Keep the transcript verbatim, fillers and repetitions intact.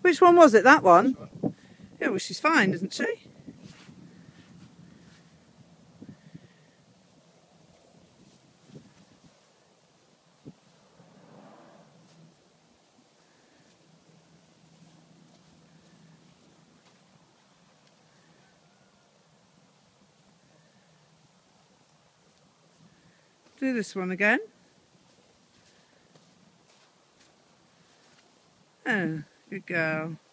Which one was it? That one? Yeah, well, she's fine, isn't she? Do this one again. Oh, good girl.